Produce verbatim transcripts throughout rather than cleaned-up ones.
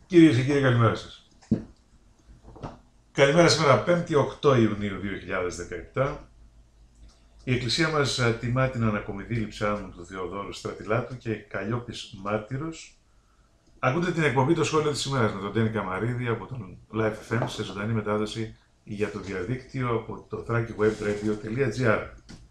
Κυρίες και κύριοι, καλημέρα σας. Καλημέρα σήμερα, πέμπτη οκτώ Ιουνίου δύο χιλιάδες δεκαεπτά. Η Εκκλησία μας τιμά την ανακομιδή λειψάνου του Θεοδόρου Στρατιλάτου και Καλλιόπης Μάρτυρος. Ακούτε την εκπομπή «Το Σχόλιο της ημέρας» με τον Τέννη Καμαρίδη από τον Live εφ εμ σε ζωντανή μετάδοση για το διαδίκτυο από το θράκη web radio τελεία gr.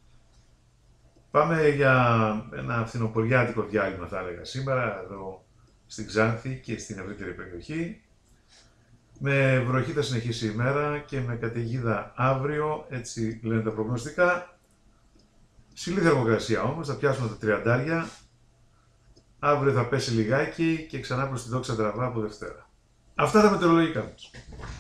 Πάμε για ένα φθινοποριάτικο διάλειμμα, θα έλεγα σήμερα, εδώ στην Ξάνθη και στην ευρύτερη περιοχή. Με βροχή θα συνεχίσει η μέρα και με καταιγίδα αύριο, έτσι λένε τα προγνωστικά. Ψηλή θερμοκρασία όμως, θα πιάσουμε τα τριαντάρια. Αύριο θα πέσει λιγάκι και ξανά προς τη δόξα τραβά από Δευτέρα. Αυτά τα μετεωρολογικά μας.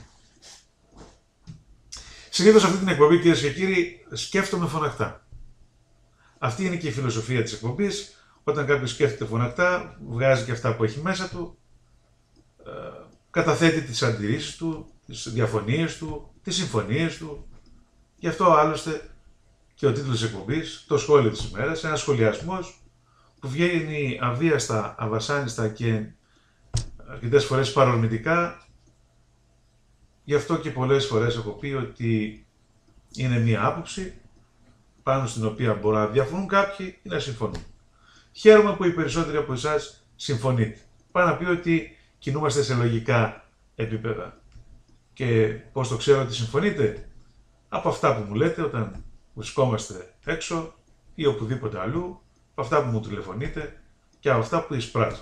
Συνήθως αυτή την εκπομπή, κυρίες και κύριοι, σκέφτομαι φωναχτά. Αυτή είναι και η φιλοσοφία της εκπομπής. Όταν κάποιος σκέφτεται φωναχτά, βγάζει και αυτά που έχει μέσα του, ε, καταθέτει τις αντιρρήσεις του, τις διαφωνίες του, τις συμφωνίες του. Γι' αυτό άλλωστε και ο τίτλος της εκπομπής, το σχόλιο της ημέρας, ένας σχολιασμός που βγαίνει αβίαστα, αβασάνιστα και αρκετές φορές παρορμητικά. Γι' αυτό και πολλές φορές έχω πει ότι είναι μία άποψη πάνω στην οποία μπορεί να διαφωνούν κάποιοι ή να συμφωνούν. Χαίρομαι που οι περισσότεροι από εσάς συμφωνείτε. Πάω να πει ότι κινούμαστε σε λογικά επίπεδα. Και πώς το ξέρω ότι συμφωνείτε? Από αυτά που μου λέτε όταν βρισκόμαστε έξω ή οπουδήποτε αλλού, από αυτά που μου τηλεφωνείτε και από αυτά που εισπράττω.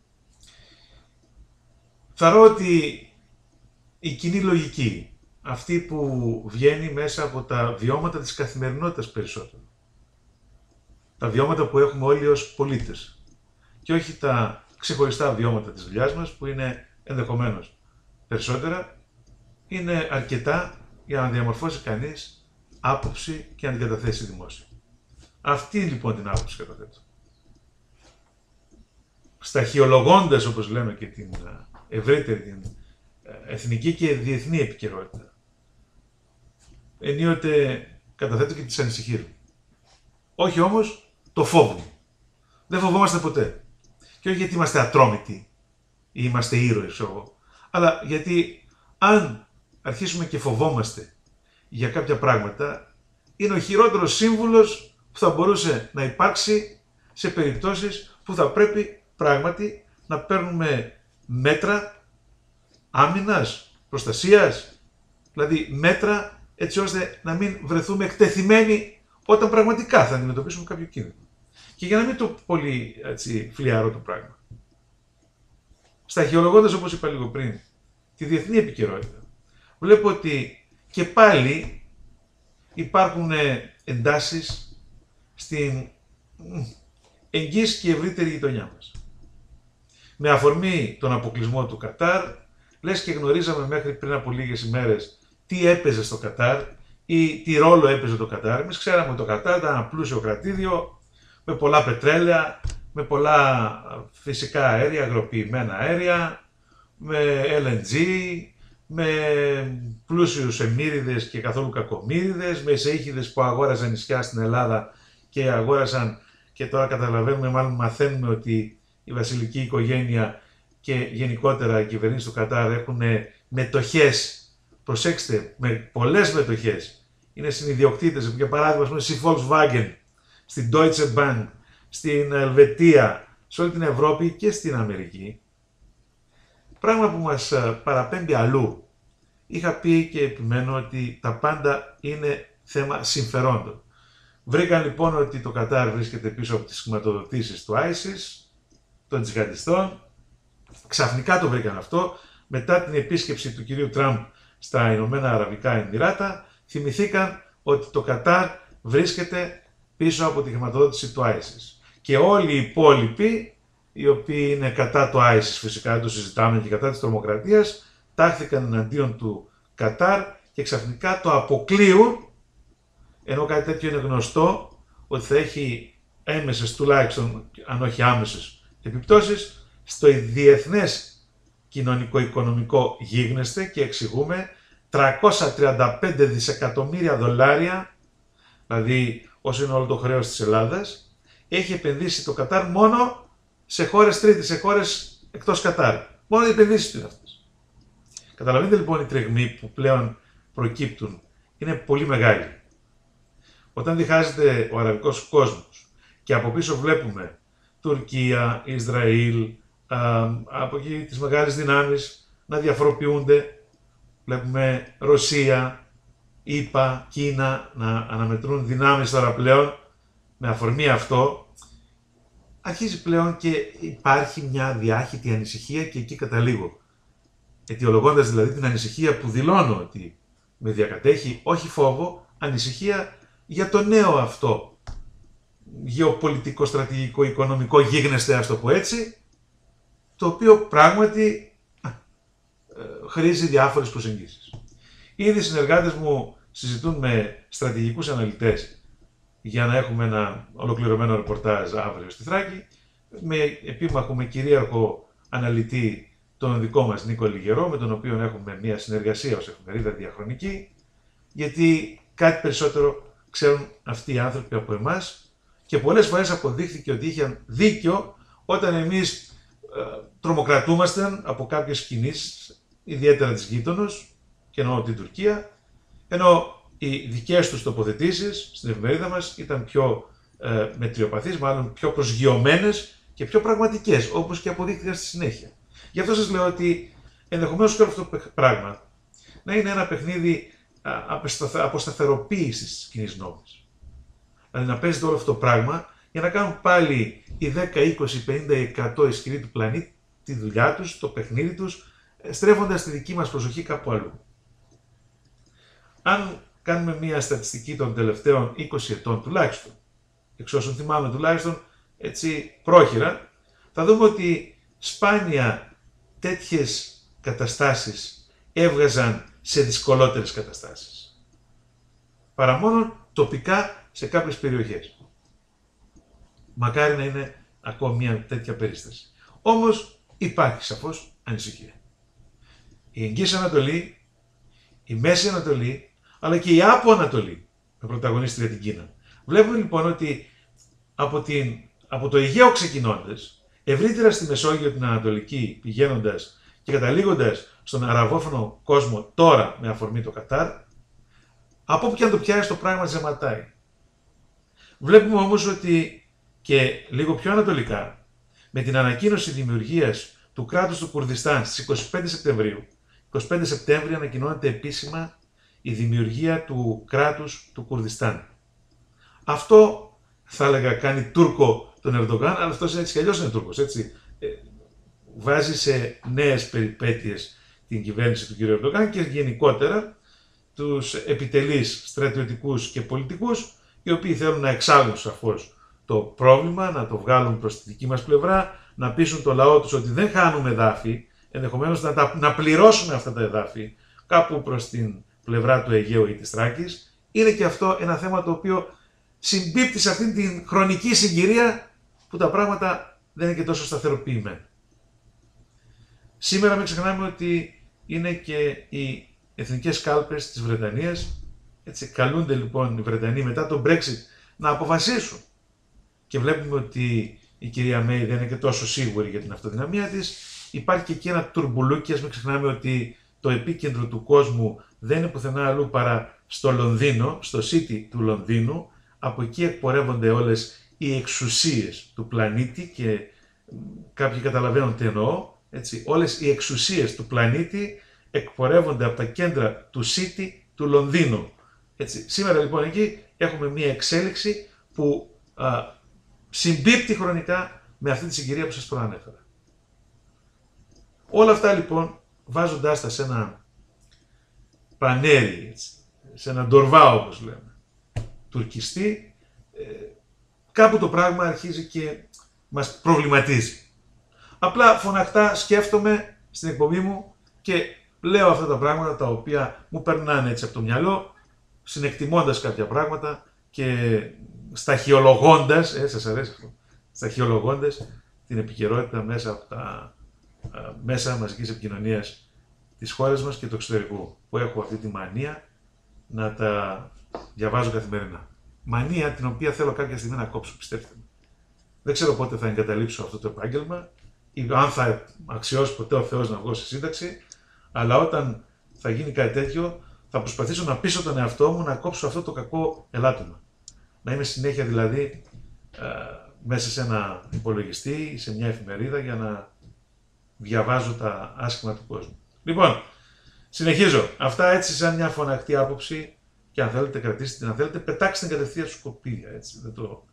Θαρώ ότι η κοινή λογική, αυτή που βγαίνει μέσα από τα βιώματα της καθημερινότητας περισσότερο, τα βιώματα που έχουμε όλοι ως πολίτες και όχι τα ξεχωριστά βιώματα της δουλειάς μας που είναι ενδεχομένως περισσότερα, είναι αρκετά για να διαμορφώσει κανείς άποψη και να την καταθέσει δημόσια. Αυτή λοιπόν την άποψη καταθέτω. Σταχυολογώντας, όπως λέμε, και την ευρύτερη, την εθνική και διεθνή επικαιρότητα, ενίοτε καταθέτω και τις ανησυχίες μου. Όχι όμως το φόβο μου. Δεν φοβόμαστε ποτέ. Και όχι γιατί είμαστε ατρόμητοι ή είμαστε ήρωες, εγώ, αλλά γιατί αν αρχίσουμε και φοβόμαστε για κάποια πράγματα, είναι ο χειρότερος σύμβουλος που θα μπορούσε να υπάρξει σε περιπτώσεις που θα πρέπει πράγματι να παίρνουμε μέτρα άμυνας, προστασίας, δηλαδή μέτρα έτσι ώστε να μην βρεθούμε εκτεθειμένοι όταν πραγματικά θα αντιμετωπίσουμε κάποιο κίνδυνο. Και για να μην το πολύ έτσι, φλιαρώ το πράγμα, σταχυολογώντας, όπως είπα λίγο πριν, τη διεθνή επικαιρότητα, βλέπω ότι και πάλι υπάρχουν εντάσεις στην εγγύς και ευρύτερη γειτονιά μας. Με αφορμή τον αποκλεισμό του Κατάρ, λες και γνωρίζαμε μέχρι πριν από λίγες ημέρες τι έπαιζε στο Κατάρ ή τι ρόλο έπαιζε το Κατάρ. Εμείς ξέραμε ότι το Κατάρ ήταν ένα πλούσιο κρατήδιο με πολλά πετρέλαια, με πολλά φυσικά αέρια, αγροποιημένα αέρια, με ελ εν τζι, με πλούσιους εμμύριδες και καθόλου κακομύριδες, με εισεήχηδες που αγόραζαν νησιά στην Ελλάδα και αγόρασαν, και τώρα καταλαβαίνουμε, μάλλον μαθαίνουμε ότι η βασιλική οικογένεια και γενικότερα οι κυβερνήσεις του Κατάρ έχουν μετοχές, προσέξτε, με πολλές μετοχές. Είναι συνειδιοκτήτες, για παράδειγμα, στη Volkswagen, στην Deutsche Bank, στην Ελβετία, σε όλη την Ευρώπη και στην Αμερική. Πράγμα που μας παραπέμπει αλλού. Είχα πει και επιμένω ότι τα πάντα είναι θέμα συμφερόντων. Βρήκαν λοιπόν ότι το Κατάρ βρίσκεται πίσω από τις χρηματοδοτήσεις του άισις, των τζιχαντιστών. Ξαφνικά το βρήκαν αυτό, μετά την επίσκεψη του κυρίου Τραμπ στα Ηνωμένα Αραβικά Εμιράτα, θυμηθήκαν ότι το Κατάρ βρίσκεται πίσω από τη χρηματοδότηση του άισις. Και όλοι οι υπόλοιποι, οι οποίοι είναι κατά το άισις, φυσικά δεν το συζητάμε, και κατά της τρομοκρατίας, τάχθηκαν εναντίον του Κατάρ και ξαφνικά το αποκλείουν, ενώ κάτι τέτοιο είναι γνωστό ότι θα έχει έμεσες, τουλάχιστον αν όχι άμεσες επιπτώσεις, στο διεθνές κοινωνικο-οικονομικό γίγνεσθε, και εξηγούμε τριακόσια τριάντα πέντε δισεκατομμύρια δολάρια, δηλαδή όσο είναι όλο το χρέος της Ελλάδας, έχει επενδύσει το Κατάρ μόνο σε χώρες τρίτες, σε χώρες εκτός Κατάρ. Μόνο οι επενδύσεις του είναι αυτές. Καταλαβαίνετε λοιπόν οι τρεγμοί που πλέον προκύπτουν είναι πολύ μεγάλοι. Όταν διχάζεται ο αραβικός κόσμος και από πίσω βλέπουμε Τουρκία, Ισραήλ, α, από εκεί τις μεγάλες δυνάμεις να διαφοροποιούνται, βλέπουμε Ρωσία, ΗΠΑ, Κίνα να αναμετρούν δυνάμεις τώρα πλέον, με αφορμή αυτό, αρχίζει πλέον και υπάρχει μια διάχυτη ανησυχία και εκεί καταλήγω. Αιτιολογώντας δηλαδή την ανησυχία που δηλώνω ότι με διακατέχει, όχι φόβο, ανησυχία για το νέο αυτό γεωπολιτικό, στρατηγικό, οικονομικό γίγνεσθε, ας το πω έτσι, το οποίο πράγματι α, ε, χρήζει διάφορες προσεγγίσεις. Ήδη οι συνεργάτες μου συζητούν με στρατηγικούς αναλυτές για να έχουμε ένα ολοκληρωμένο ρεπορτάζ αύριο στη Θράκη, με επίμαχο, με κυρίαρχο αναλυτή τον δικό μας Νίκο Λιγερό, με τον οποίο έχουμε μια συνεργασία ως εφημερίδα διαχρονική, γιατί κάτι περισσότερο ξέρουν αυτοί οι άνθρωποι από εμάς και πολλές φορές αποδείχθηκε ότι είχαν δίκιο όταν εμείς ε, τρομοκρατούμασταν από κάποιες κινήσεις, ιδιαίτερα της γείτονος, και εννοώ την Τουρκία, ενώ οι δικές τους τοποθετήσεις στην εφημερίδα μας ήταν πιο ε, μετριοπαθείς, μάλλον πιο προσγειωμένες και πιο πραγματικές, όπως και αποδείχθηκαν στη συνέχεια. Γι' αυτό σας λέω ότι ενδεχομένως όλο αυτό το πράγμα να είναι ένα παιχνίδι αποσταθεροποίησης της κοινής νόμης. Δηλαδή να παίζεται όλο αυτό το πράγμα για να κάνουν πάλι οι δέκα, είκοσι, πενήντα, εκατό ισχυροί του πλανήτη τη δουλειά τους, το παιχνίδι τους, στρέφοντας τη δική μας προσοχή κάπου αλλού. Αν κάνουμε μια στατιστική των τελευταίων είκοσι ετών τουλάχιστον, εξ όσων θυμάμαι τουλάχιστον έτσι πρόχειρα, θα δούμε ότι σπάνια τέτοιες καταστάσεις έβγαζαν σε δυσκολότερες καταστάσεις. Παρά μόνο τοπικά σε κάποιες περιοχές. Μακάρι να είναι ακόμη μια τέτοια περίσταση. Όμως υπάρχει σαφώς ανησυχία. Η Εγγύης Ανατολή, η Μέση Ανατολή, αλλά και η Άπο Ανατολή, με πρωταγωνίστρια την Κίνα. Βλέπουμε λοιπόν ότι από, την, από το Αιγαίο ξεκινώντας, ευρύτερα στη Μεσόγειο την Ανατολική, πηγαίνοντας και καταλήγοντας στον αραβόφωνο κόσμο τώρα με αφορμή το Κατάρ, από όπου και αν το πιάσει το πράγμα ζεματάει. Βλέπουμε όμως ότι και λίγο πιο ανατολικά, με την ανακοίνωση δημιουργίας του κράτους του Κουρδιστάν στις είκοσι πέντε Σεπτεμβρίου, είκοσι πέντε Σεπτέμβρη ανακοινώνεται επίσημα η δημιουργία του κράτους του Κουρδιστάν. Αυτό θα έλεγα κάνει Τούρκο τον Ερντογάν, αλλά αυτός έτσι κι αλλιώς είναι Τούρκος, έτσι. Ε, βάζει σε νέες περιπέτειες την κυβέρνηση του κ. Ερντογάν και γενικότερα τους επιτελείς στρατιωτικούς και πολιτικούς, οι οποίοι θέλουν να εξάγουν σαφώς το πρόβλημα, να το βγάλουν προς τη δική μας πλευρά, να πείσουν το λαό τους ότι δεν χάνουμε εδάφη, ενδεχομένως να, τα, να πληρώσουμε αυτά τα εδάφη κάπου προς την πλευρά του Αιγαίου ή της Θράκης. Είναι και αυτό ένα θέμα το οποίο συμπίπτει σε αυτήν την χρονική συγκυρία που τα πράγματα δεν είναι και τόσο σταθεροποιημένα. Σήμερα μην ξεχνάμε ότι είναι και οι εθνικές κάλπες της Βρετανίας. Έτσι καλούνται λοιπόν οι Βρετανοί μετά το Brexit να αποφασίσουν. Και βλέπουμε ότι η κυρία Μέη δεν είναι και τόσο σίγουρη για την αυτοδυναμία της. Υπάρχει και εκεί ένα τουρμπουλούκι, ας μην ξεχνάμε ότι το επίκεντρο του κόσμου δεν είναι πουθενά αλλού παρά στο Λονδίνο, στο City του Λονδίνου. Από εκεί εκπορεύονται όλες οι εξουσίες του πλανήτη και κάποιοι καταλαβαίνουν τι εννοώ. Έτσι, όλες οι εξουσίες του πλανήτη εκπορεύονται από τα κέντρα του City του Λονδίνου. Έτσι, σήμερα λοιπόν εκεί έχουμε μια εξέλιξη που α, συμπίπτει χρονικά με αυτή τη συγκυρία που σας προανέφερα. Όλα αυτά λοιπόν βάζοντάς τα σε ένα πανέρι, έτσι, σε ένα ντορβά όπως λέμε, τουρκιστή, ε, κάπου το πράγμα αρχίζει και μας προβληματίζει. Απλά φωναχτά σκέφτομαι στην εκπομπή μου και λέω αυτά τα πράγματα τα οποία μου περνάνε έτσι από το μυαλό, συνεκτιμώντας κάποια πράγματα και σταχυολογώντας, ε, σας αρέσει αυτό, σταχυολογώντας την επικαιρότητα μέσα από τα α, μέσα μαζικής επικοινωνίας της χώρας μας και του εξωτερικού, που έχω αυτή τη μανία να τα διαβάζω καθημερινά. Μανία την οποία θέλω κάποια στιγμή να κόψω, πιστέψτε με. Δεν ξέρω πότε θα εγκαταλείψω αυτό το επάγγελμα, ή αν θα αξιώσει ποτέ ο Θεός να βγω σε σύνταξη, αλλά όταν θα γίνει κάτι τέτοιο, θα προσπαθήσω να πείσω τον εαυτό μου να κόψω αυτό το κακό ελάττωμα. Να είμαι συνέχεια δηλαδή ε, μέσα σε ένα υπολογιστή, σε μια εφημερίδα για να διαβάζω τα άσχημα του κόσμου. Λοιπόν, συνεχίζω. Αυτά έτσι σαν μια φωναχτή άποψη και αν θέλετε κρατήστε την, αν θέλετε πετάξτε την κατευθείαν στους σκοπίδια, έτσι, δεν το,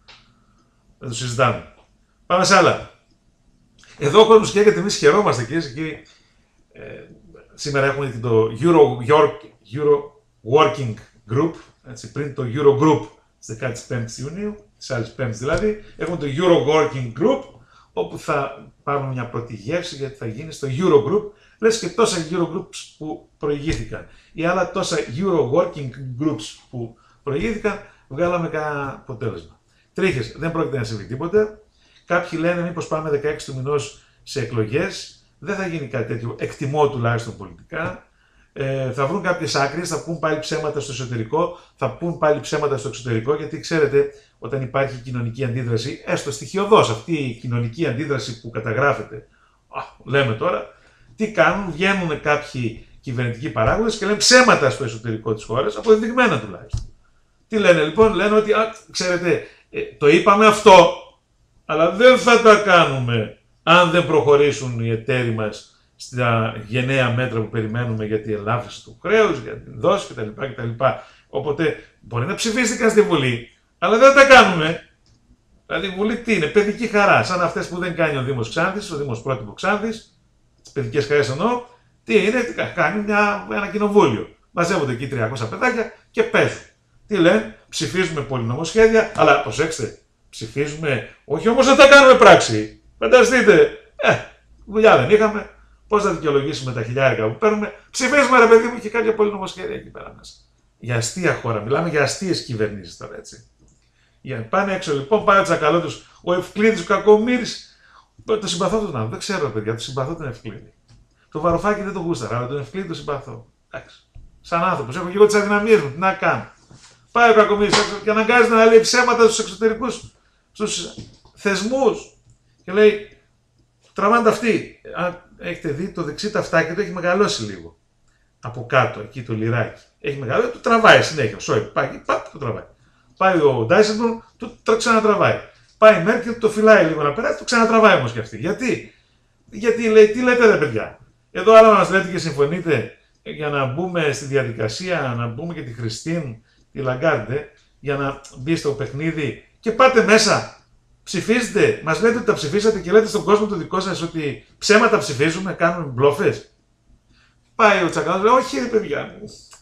δεν το συζητάμε. Πάμε σε άλλα. Εδώ ο κόσμος καίγεται, εμείς χαιρόμαστε κυρίες και κύριοι. Ε, σήμερα έχουμε το Euro, York, Euro Working Group, έτσι, πριν το Euro Group στις δεκαπέντε Ιουνίου, της άλλης Πέμπτης δηλαδή, έχουμε το Euro Working Group, όπου θα πάρουμε μια πρώτη γεύση γιατί θα γίνει στο Euro Group, λες και τόσα Euro Groups που προηγήθηκαν ή άλλα τόσα Euro Working Groups που προηγήθηκαν, βγάλαμε κανένα αποτέλεσμα. Τρίχες, δεν πρόκειται να συμβεί τίποτε. Κάποιοι λένε μήπως πάμε δεκαέξι του μηνός σε εκλογές. Δεν θα γίνει κάτι τέτοιο, εκτιμώ τουλάχιστον πολιτικά. Ε, θα βρουν κάποιες άκρες, θα πούν πάλι ψέματα στο εσωτερικό, θα πούν πάλι ψέματα στο εξωτερικό, γιατί ξέρετε, όταν υπάρχει κοινωνική αντίδραση, έστω στοιχειωδώς αυτή η κοινωνική αντίδραση που καταγράφεται, α, λέμε τώρα, τι κάνουν, βγαίνουν κάποιοι κυβερνητικοί παράγοντες και λένε ψέματα στο εσωτερικό της χώρας, αποδεδειγμένα τουλάχιστον. Τι λένε λοιπόν, λένε ότι, α, ξέρετε, ε, το είπαμε αυτό, αλλά δεν θα τα κάνουμε αν δεν προχωρήσουν οι εταίροι μας στα γενναία μέτρα που περιμένουμε για την ελάφρυνση του χρέους, για την δόση κτλ. κτλ. Οπότε μπορεί να ψηφίστηκαν στη Βουλή, αλλά δεν τα κάνουμε. Δηλαδή η Βουλή τι είναι, παιδική χαρά, σαν αυτές που δεν κάνει ο Δήμος Ξάνθης, ο Δήμος Πρότυπο Ξάνθης, τις παιδικές χαρές εννοώ, τι είναι, τι κάνει μια, ένα κοινοβούλιο. Μαζεύονται εκεί τριακόσια παιδάκια και παίζουν. Τι λένε, ψηφίζουμε πολυνομοσχέδια, αλλά προσέξτε, ψηφίζουμε, όχι όμως να τα κάνουμε πράξη. Φανταστείτε, ε, δουλειά δεν είχαμε. Πώς θα δικαιολογήσουμε τα χιλιάρικα που παίρνουμε. Ψηφίζουμε ρε παιδί μου και κάποια πολυνομοσχέδια εκεί πέρα μέσα. Για αστεία χώρα, μιλάμε για αστείες κυβερνήσεις τώρα έτσι. Για πάνε έξω λοιπόν, πάει ο Τσακαλώτος, ο Ευκλήδης, ο Κακομοίρης. Το συμπαθώ τον άνθρωπο, δεν ξέρω παιδιά, το συμπαθώ τον Ευκλήδη. Το Βαρουφάκι δεν το γούσταρα, αλλά τον Ευκλήδη το συμπαθώ. Εντάξει. Σαν άνθρωπος, έχω και εγώ τις αδυναμίες μου, τι να κάνω. Πάει ο Κακομοίρης και αναγκάζεται να λέει ψέματα στους εξωτερικούς, στους θεσμούς. Και λέει, τραβάνε αυτοί. Αν έχετε δει το δεξί ταυτάκι του έχει μεγαλώσει λίγο. Από κάτω, εκεί το λιράκι. Έχει μεγαλώσει, το τραβάει συνέχεια. Σόι, πάει, παπ, το τραβάει. Πάει ο Ντάισελμπλουμ, το ξανατραβάει. Πάει η Μέρκελ, το φυλάει λίγο να περάσει, το ξανατραβάει όμως και αυτή. Γιατί, Γιατί λέει, τι λέτε ρε παιδιά. Εδώ άλλα μας λέτε και συμφωνείτε για να μπούμε στη διαδικασία, να μπούμε και τη Χριστίν, τη Λαγκάρντε, για να μπει στο παιχνίδι και πάτε μέσα. Ψηφίζετε, μας λέτε ότι τα ψηφίσατε και λέτε στον κόσμο το δικό σας ότι ψέματα ψηφίζουμε, κάνουμε μπλόφες. Πάει ο Τσακαλώτος, λέει, όχι ρε παιδιά,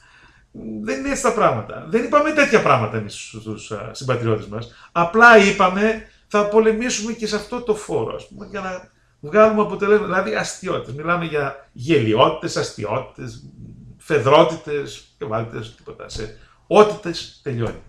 δεν είναι έτσι τα πράγματα. Δεν είπαμε τέτοια πράγματα εμείς στους συμπατριώτες μας. Απλά είπαμε θα πολεμήσουμε και σε αυτό το φόρο, ας πούμε, για να βγάλουμε αποτελέσματα. Δηλαδή αστιότητες. Μιλάμε για γελιότητες, αστιότητες, φεδρότητες και βάλτε τίποτα. Σε ότητες τελειώνει.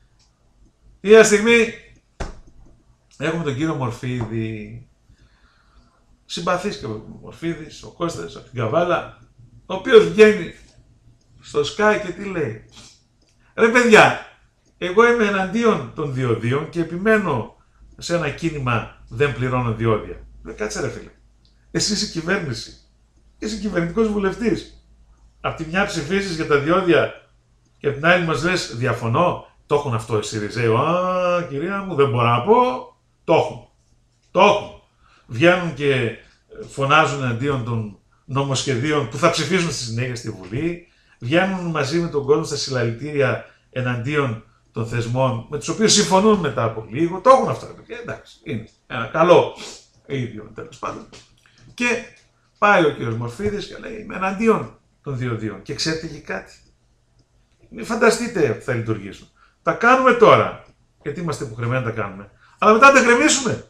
Μια στιγμή έχουμε τον κύριο Μορφίδη. Συμπαθής και ο Μορφίδης, ο Κώστας από την Καβάλα, ο οποίος βγαίνει στο Sky και τι λέει. Ρε παιδιά, εγώ είμαι εναντίον των διοδίων και επιμένω σε ένα κίνημα δεν πληρώνω διόδια. Λέει, κάτσε ρε φίλε, εσύ είσαι κυβέρνηση, είσαι κυβερνητικός βουλευτής. Απ' τη μια ψηφίσεις για τα διόδια και απ' την άλλη μας λες διαφωνώ. Το έχουν αυτό οι Σιριζέοι. Α, κυρία μου, δεν μπορώ να πω. Το έχουν. Το έχουν. Βγαίνουν και φωνάζουν εναντίον των νομοσχεδίων που θα ψηφίσουν στη συνέχεια στη Βουλή. Βγαίνουν μαζί με τον κόσμο στα συλλαλητήρια εναντίον των θεσμών με τους οποίους συμφωνούν μετά από λίγο. Το έχουν αυτά. Και εντάξει, είναι ένα καλό ίδιο τέλος πάντων. Και πάει ο κύριος Μορφίδης και λέει είμαι εναντίον των διοδίων. Και ξέρετε και κάτι. Μην φανταστείτε ότι θα λειτουργήσουν. Τα κάνουμε τώρα, γιατί είμαστε υποχρεωμένοι να τα κάνουμε. Αλλά μετά τα γκρεμίσουμε.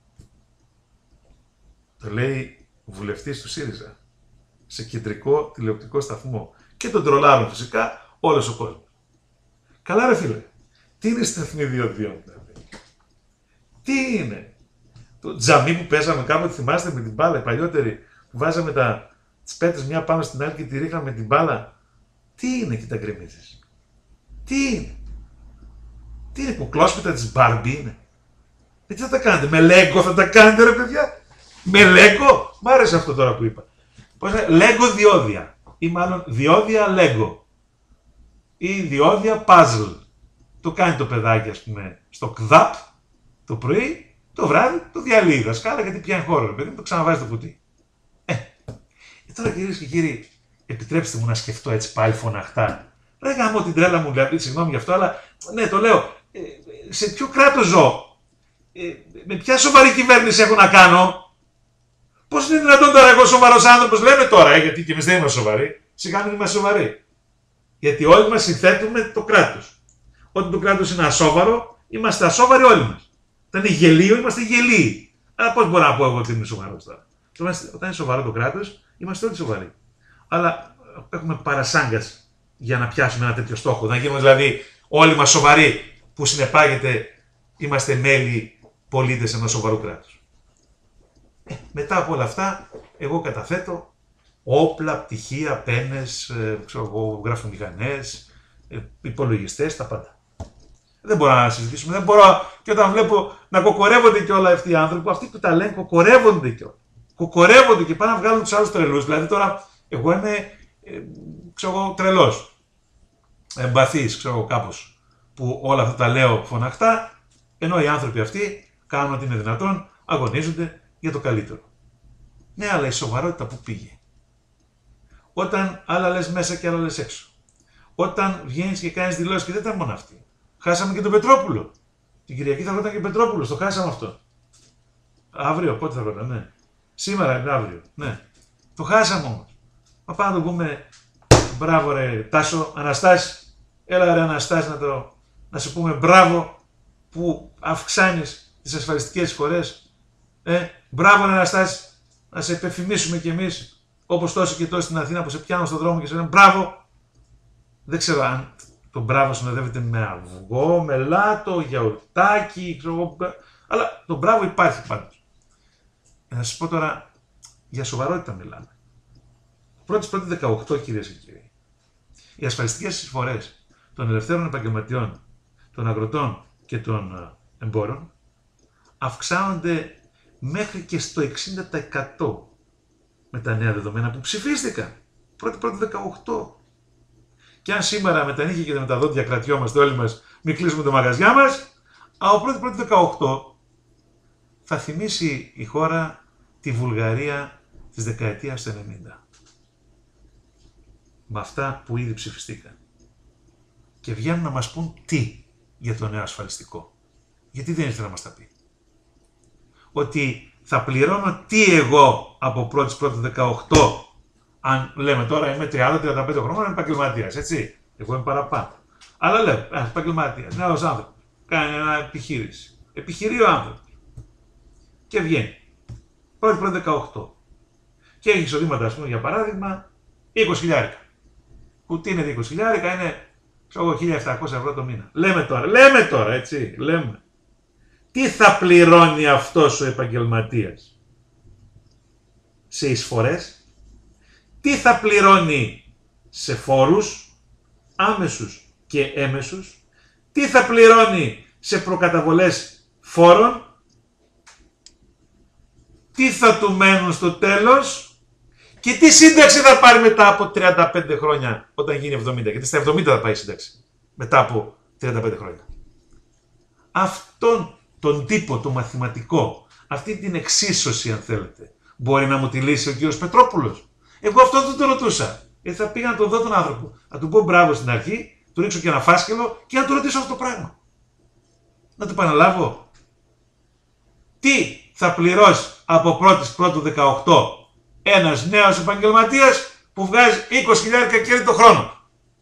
Το λέει βουλευτής του ΣΥΡΙΖΑ σε κεντρικό τηλεοπτικό σταθμό. Και τον τρολάρουν φυσικά όλος ο κόσμος. Καλά ρε φίλε, τι είναι σταθμή διοδίων δηλαδή. Τι είναι. Το τζαμί που παίζαμε κάποτε, θυμάστε με την μπάλα, οι παλιότεροι που βάζαμε τα, τις πέτρες μια πάνω στην άλλη και τη ρίχναμε με την μπάλα. Τι είναι και τα γκρεμίζεις. Τι είναι. Τι είναι, κουκλόσπιτα της Μπάρμπι είναι. Ε, τι θα τα κάνετε, με λέγκο θα τα κάνετε ρε παιδιά. Με Λέγκο, μ' άρεσε αυτό τώρα που είπα. Πώς είναι, Λέγκο διόδια. Ή μάλλον διόδια Λέγκο. Ή διόδια puzzle. Το κάνει το παιδάκι, ας πούμε, στο ΚΔΑΠ το πρωί, το βράδυ το διαλύει η δασκάλα γιατί πιάνει χώρο, ρε παιδί μου, το ξαναβάζει το κουτί. Ε, ε τώρα κυρίες και κύριοι, επιτρέψτε μου να σκεφτώ έτσι πάλι φωναχτά. Δεν γάμω την τρέλα μου, δηλαδή, συγγνώμη γι' αυτό, αλλά ναι, το λέω. Ε, σε ποιο κράτος ζω, ε, με ποια σοβαρή κυβέρνηση έχω να κάνω, πώς είναι δυνατόν τώρα εγώ σοβαρός άνθρωπος, λέμε τώρα, ε, γιατί και εμείς δεν είμαστε σοβαροί, σιγά μην είμαστε σοβαροί. Γιατί όλοι μας συνθέτουμε το κράτος. Όταν το κράτος είναι ασόβαρο, είμαστε ασόβαροι όλοι μας. Όταν είναι γελίο, είμαστε γελίοι. Αλλά πώς μπορώ να πω εγώ ότι είμαι σοβαρός τώρα. Όταν είναι σοβαρό το κράτος, είμαστε όλοι σοβαροί. Αλλά έχουμε παρασάγκας για να πιάσουμε ένα τέτοιο στόχο. Να γίνουμε δηλαδή όλοι μας σοβαροί, που συνεπάγεται είμαστε μέλη πολίτες ενός σοβαρού κράτους. Ε, μετά από όλα αυτά, εγώ καταθέτω όπλα, πτυχία, πένες, ε, γραφομηχανές, ε, υπολογιστές, τα πάντα. Δεν μπορώ να συζητήσουμε, δεν μπορώ και όταν βλέπω να κοκορεύονται και όλα αυτοί οι άνθρωποι, αυτοί που τα λένε κοκορεύονται και όλα. Κοκορεύονται και πάνε να βγάλουν τους άλλους τρελούς. Δηλαδή τώρα εγώ είμαι, ε, ξέρω εγώ, τρελός, εμπαθής, ξέρω εγώ κάπως, που όλα αυτά τα λέω φωναχτά, ενώ οι άνθρωποι αυτοί κάνουν ό,τι είναι δυνατόν, αγωνίζονται για το καλύτερο. Ναι, αλλά η σοβαρότητα που πήγε. Όταν άλλα λες μέσα και άλλα λες έξω. Όταν βγαίνεις και κάνεις δηλώσεις, και δεν ήταν μόνο αυτή. Χάσαμε και τον Πετρόπουλο. Την Κυριακή θα βρεταν και Πετρόπουλο, το χάσαμε αυτό. Αύριο, πότε θα βρεταν, ναι. Σήμερα είναι αύριο, ναι. Το χάσαμε όμως. Μα πάμε να το πούμε, μπράβο ρε Τάσο, Αναστάση. Έλα ρε Αναστάση να, το, να σου πούμε μπράβο που αυξάνεις τις ασφαλιστικές εισφορές. Ε, μπράβο ρε Αναστάση, να σε υπενθυμίσουμε κι εμείς, όπως τόσο και τόσο στην Αθήνα που σε πιάνουν στον δρόμο και σε λένε μπράβο. Δεν ξέρω αν το μπράβο συνοδεύεται με αυγό, με λάτο, γιαουρτάκι, ξέρω, αλλά το μπράβο υπάρχει πάντως. Ε, να σας πω τώρα, για σοβαρότητα μιλάμε. Πρώτης πρώτη δεκαοκτώ, κυρίες και κύριοι, οι ασφαλιστικές εισφορές των ελευθέρων επαγγελματιών, των αγροτών και των εμπόρων αυξάνονται μέχρι και στο εξήντα τοις εκατό με τα νέα δεδομένα που ψηφίστηκαν. Πρώτη πρώτη δεκαοκτώ. Και αν σήμερα με τα νύχια και με τα δόντια κρατιόμαστε όλοι μας, μην κλείσουμε το μαγαζιά μας, από πρώτη πρώτη δεκαοκτώ θα θυμίσει η χώρα τη Βουλγαρία της δεκαετίας του ενενήντα. Με αυτά που ήδη ψηφιστήκαν. Και βγαίνουν να μας πούν τι για το νέο ασφαλιστικό. Γιατί δεν ήρθε να μας τα πει. Ότι θα πληρώνω τι εγώ από πρώτη πρώτη δεκαοκτώ, αν λέμε τώρα είμαι τριάντα τριάντα πέντε χρόνων, είμαι επαγγελματίας, έτσι. Εγώ είμαι παραπάνω. Αλλά λέω, ένας επαγγελματίας, νέος άνθρωπος, κάνει ένα επιχείρηση. Επιχειρεί ο άνθρωπος. Και βγαίνει. Πρώτη πρώτη δεκαοκτώ. Και έχει εισοδήματα, ας πούμε, για παράδειγμα, είκοσι χιλιάρικα. Που τι είναι είκοσι χιλιάρικα, είναι ξέρω, χίλια επτακόσια ευρώ το μήνα. Λέμε τώρα, λέμε τώρα, έτσι, λέμε. Τι θα πληρώνει αυτός ο επαγγελματίας σε εισφορές, τι θα πληρώνει σε φόρους, άμεσους και έμεσους, τι θα πληρώνει σε προκαταβολές φόρων, τι θα του μένουν στο τέλος και τι σύνταξη θα πάρει μετά από τριάντα πέντε χρόνια όταν γίνει εβδομήντα. Γιατί στα εβδομήντα θα πάει η σύνταξη μετά από τριάντα πέντε χρόνια. Αυτόν τον τύπο, το μαθηματικό, αυτή την εξίσωση αν θέλετε, μπορεί να μου τη λύσει ο κύριος Πετρόπουλος. Εγώ αυτό δεν το ρωτούσα. Γιατί θα πήγα να τον δω τον άνθρωπο. Να του πω μπράβο στην αρχή, του ρίξω και ένα φάσκελο και να του ρωτήσω αυτό το πράγμα. Να του επαναλάβω. Τι θα πληρώσει από πρώτη πρώτου δεκαοκτώ ένας νέος επαγγελματίας που βγάζει είκοσι χιλιάρικα κέρδη το χρόνο.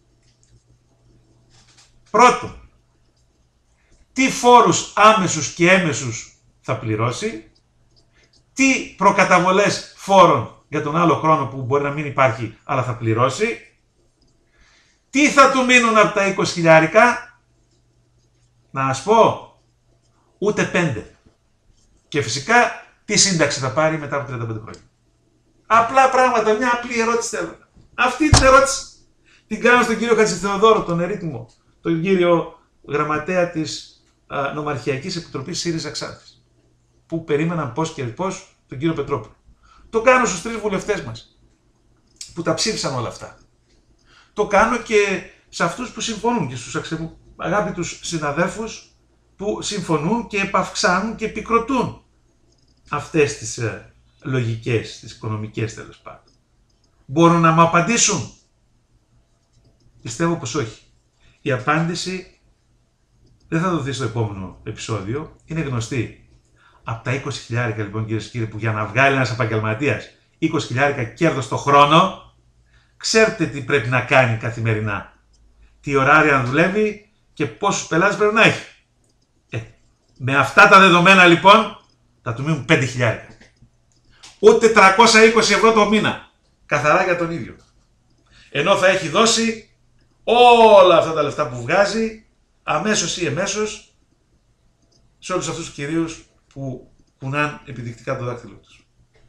Πρώτον, τι φόρους άμεσους και έμεσους θα πληρώσει, τι προκαταβολές φόρων για τον άλλο χρόνο που μπορεί να μην υπάρχει αλλά θα πληρώσει, τι θα του μείνουν από τα είκοσι χιλιάρικα, να σας πω, ούτε πέντε. Και φυσικά τι σύνταξη θα πάρει μετά από τριάντα πέντε χρόνια. Απλά πράγματα, μια απλή ερώτηση θέλω. Αυτή την ερώτηση την κάνω στον κύριο Χατζηθεοδόρου, τον ερήτημο, τον κύριο γραμματέα της α, Νομαρχιακής Επιτροπής ΣΥΡΙΖΑ Ξάνθης, που περίμεναν πώς και πώς τον κύριο Πετρόπουλο. Το κάνω στους τρεις βουλευτές μας που τα ψήφισαν όλα αυτά. Το κάνω και σε αυτούς που συμφωνούν και στους αγάπητους συναδέλφους που συμφωνούν και επαυξάνουν και επικροτούν αυτές τις ε, λογικές, τις οικονομικές τέλος πάντων. Μπορούν να μου απαντήσουν? Πιστεύω πως όχι. Η απάντηση δεν θα δοθεί στο επόμενο επεισόδιο, είναι γνωστή. Από τα είκοσι χιλιάρικα λοιπόν κυρίες και κύριοι που για να βγάλει ένας επαγγελματίας είκοσι χιλιάρικα κέρδος το χρόνο, ξέρετε τι πρέπει να κάνει καθημερινά. Τι ωράρια να δουλεύει και πόσους πελάτες πρέπει να έχει. Ε, με αυτά τα δεδομένα λοιπόν θα του μείνουν πέντε χιλιάρικα. Ούτε τριακόσια είκοσι ευρώ το μήνα. Καθαρά για τον ίδιο. Ενώ θα έχει δώσει όλα αυτά τα λεφτά που βγάζει αμέσως ή εμέσως σε όλους αυτούς τους κυρίους που κουνάν επιδεικτικά το δάχτυλο τους.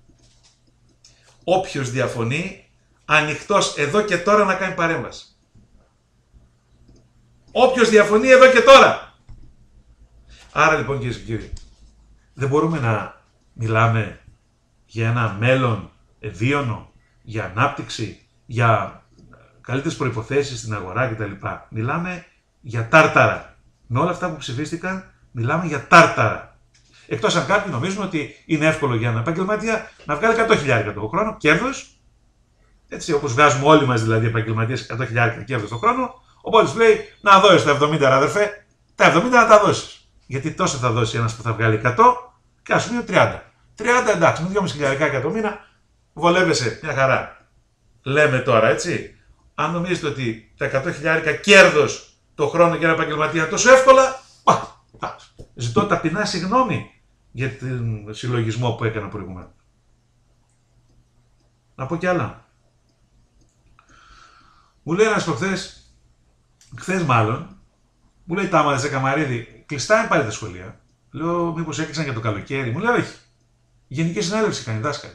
Όποιος διαφωνεί, ανοιχτός εδώ και τώρα να κάνει παρέμβαση. Όποιος διαφωνεί εδώ και τώρα. Άρα λοιπόν κυρίες και κύριοι, δεν μπορούμε να μιλάμε για ένα μέλλον ευίωνο, για ανάπτυξη, για καλύτερες προϋποθέσεις στην αγορά κτλ. Μιλάμε για τάρταρα. Με όλα αυτά που ψηφίστηκαν, μιλάμε για τάρταρα. Εκτός αν κάποιοι νομίζουν ότι είναι εύκολο για έναν επαγγελματία να βγάλει εκατό χιλιάρικα το χρόνο κέρδος, έτσι όπως βγάζουμε όλοι μας δηλαδή επαγγελματίες εκατό χιλιάρικα κέρδος το χρόνο, οπότε σου λέει να δώσεις τα εβδομήντα, ρε αδερφέ, τα εβδομήντα να τα δώσεις. Γιατί τόσο θα δώσει ένας που θα βγάλει εκατό και ας πούμε τριάντα. τριάντα εντάξει, με δυόμισι χιλιάρικα το μήνα βολεύεσαι μια χαρά. Λέμε τώρα έτσι, αν νομίζετε ότι τα εκατό χιλιάρικα κέρδος το χρόνο για ένα επαγγελματία τόσο εύκολα, πα, πα. Ζητώ ταπεινά συγγνώμη για τον συλλογισμό που έκανα προηγουμένως. Να πω κι άλλα. Μου λέει ένας προχθές, χθες μάλλον, μου λέει Τάμα Δεσέ Καμαρίδη, κλειστά είναι πάλι τα σχολεία. Λέω μήπως έκλεισαν για το καλοκαίρι. Μου λέει όχι. Γενική συνέλευση κάνει δάσκαλοι.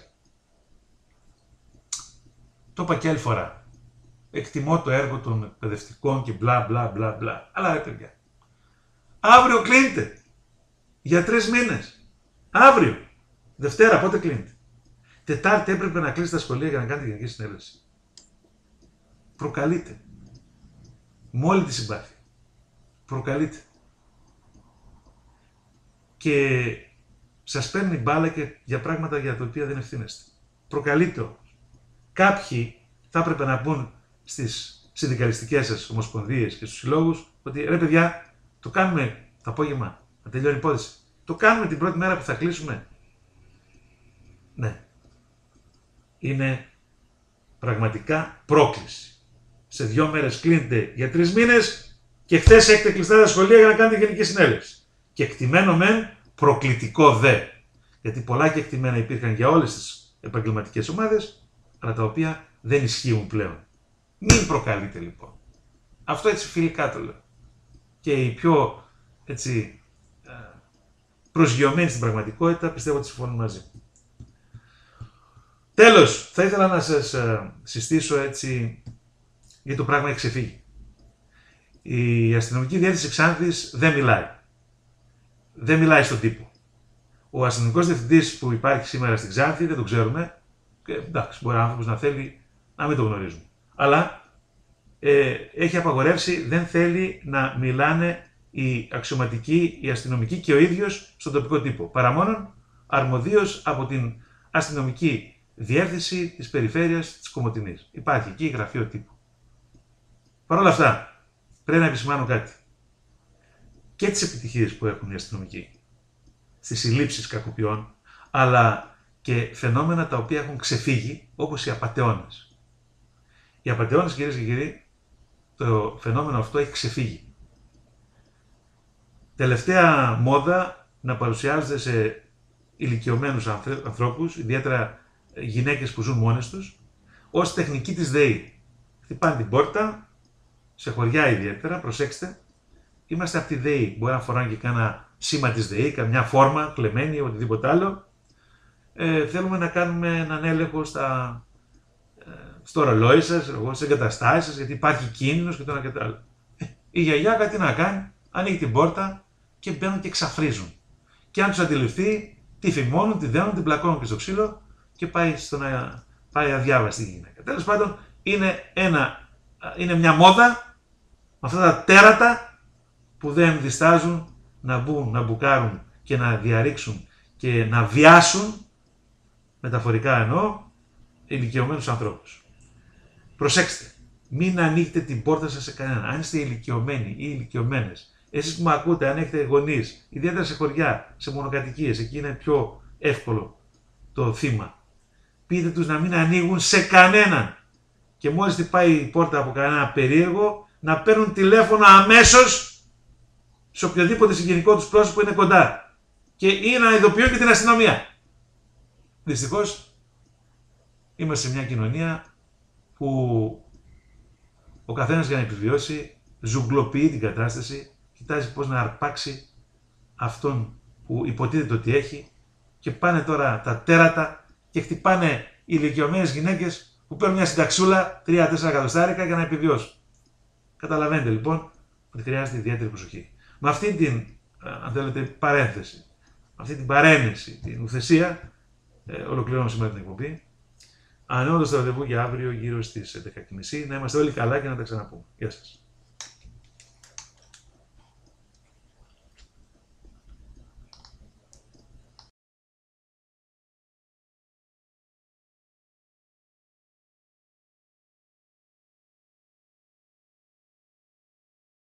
Το είπα και άλλη φορά. Εκτιμώ το έργο των εκπαιδευτικών και μπλα μπλα μπλα μπλα. Αλλά ρε παιδιά. Αύριο κλείνεται. Για τρεις μήνες. Αύριο. Δευτέρα πότε κλείνεται. Τετάρτη έπρεπε να κλείσει τα σχολεία για να κάνει τη γενική συνέλευση. Προκαλείται. Με όλη τη συμπάθεια. Προκαλείται. Και σας παίρνει μπάλα και για πράγματα για τα οποία δεν ευθύνεστε. Προκαλείται όμως. Κάποιοι θα έπρεπε να μπουν στις συνδικαλιστικές σας ομοσπονδίες και στους συλλόγους ότι ρε παιδιά, το κάνουμε το απόγευμα, να τελειώνει η υπόθεση. Το κάνουμε την πρώτη μέρα που θα κλείσουμε. Ναι. Είναι πραγματικά πρόκληση. Σε δύο μέρες κλείνετε για τρεις μήνες και χθες έχετε κλειστά τα σχολεία για να κάνετε γενική συνέλευση. Και εκτιμένο μεν, προκλητικό δε. Γιατί πολλά και εκτιμένα υπήρχαν για όλες τις επαγγελματικές ομάδες, αλλά τα οποία δεν ισχύουν πλέον. Μην προκαλείτε λοιπόν. Αυτό έτσι φιλικά το λέω. Και οι πιο έτσι προσγειωμένοι στην πραγματικότητα πιστεύω ότι συμφωνούν μαζί μου. Τέλος, θα ήθελα να σας συστήσω έτσι γιατί το πράγμα έχει ξεφύγει. Η αστυνομική διεύθυνση Ξάνθης δεν μιλάει. Δεν μιλάει στον τύπο. Ο αστυνομικός διευθυντής που υπάρχει σήμερα στην Ξάνθη δεν το ξέρουμε. Και, εντάξει, μπορεί ο άνθρωπος να θέλει να μην το γνωρίζουμε. Αλλά ε, έχει απαγορεύσει, δεν θέλει να μιλάνε οι αξιωματικοί, οι αστυνομικοί και ο ίδιος στον τοπικό τύπο. Παρά μόνον αρμοδίως από την αστυνομική διεύθυνση της περιφέρειας της Κομοτηνής. Υπάρχει εκεί γραφείο τύπου. Παρ' όλα αυτά, πρέπει να επισημάνω κάτι. Και τις επιτυχίες που έχουν οι αστυνομικοί στις συλλήψεις κακοποιών, αλλά και φαινόμενα τα οποία έχουν ξεφύγει, όπως οι απατεώνες. Οι απατεώνες, κυρίες και κύριοι, το φαινόμενο αυτό έχει ξεφύγει. Τελευταία μόδα να παρουσιάζεται σε ηλικιωμένους ανθρώπους, ιδιαίτερα γυναίκες που ζουν μόνες τους, ως τεχνική της ΔΕΗ. Χτυπάνε την πόρτα, σε χωριά ιδιαίτερα, προσέξτε, είμαστε από τη ΔΕΗ. Μπορεί να φοράνε και κάνα σήμα της ΔΕΗ, καμιά φόρμα, κλεμμένη, οτιδήποτε άλλο. Ε, θέλουμε να κάνουμε έναν έλεγχο στα, ε, στο ρολόι σας, στις εγκαταστάσεις σας, γιατί υπάρχει κίνδυνος και το ένα και το άλλο. Ε, η γιαγιά κάτι να κάνει, ανοίγει την πόρτα και μπαίνουν και ξαφρίζουν. Και αν τους αντιληφθεί, τη φημώνουν, τη δένουν, την πλακώνουν και στο ξύλο και πάει, στο να, πάει αδιάβαστη η γυναίκα. Τέλος πάντων, είναι, ένα, είναι μια μόδα με αυτά τα τέρατα που δεν διστάζουν να μπουν, να μπουκάρουν και να διαρρήξουν και να βιάσουν, μεταφορικά εννοώ, ηλικιωμένους ανθρώπους. Προσέξτε, μην ανοίγετε την πόρτα σας σε κανέναν. Αν είστε ηλικιωμένοι ή ηλικιωμένες, εσείς που με ακούτε, αν έχετε γονείς, ιδιαίτερα σε χωριά, σε μονοκατοικίες, εκεί είναι πιο εύκολο το θύμα. Πείτε τους να μην ανοίγουν σε κανέναν. Και μόλις χτυπάει η πόρτα από κανένα περίεργο, να παίρνουν τηλέφωνο αμέσως σε οποιοδήποτε συγγενικό τους πρόσωπο είναι κοντά. Και ή να ειδοποιούν και την αστυνομία. Δυστυχώς, είμαστε σε μια κοινωνία που ο καθένας για να επιβιώσει ζουγκλοποιεί την κατάσταση, κοιτάζει πώς να αρπάξει αυτόν που υποτίθεται ότι έχει και πάνε τώρα τα τέρατα και χτυπάνε οι ηλικιωμένες γυναίκες που παίρνουν μια συνταξούλα τρία τέσσερα εκατοστάρικα για να επιβιώσουν. Καταλαβαίνετε λοιπόν ότι χρειάζεται ιδιαίτερη προσοχή. Με αυτή την, αν θέλετε, παρένθεση, με αυτή την παρένεση, την ουθεσία, ε, ολοκληρώνω σήμερα την εκπομπή. Ανανεώνοντας το ραντεβού για αύριο γύρω στις έντεκα και μισή, να είμαστε όλοι καλά και να τα ξαναπούμε. Γεια σας.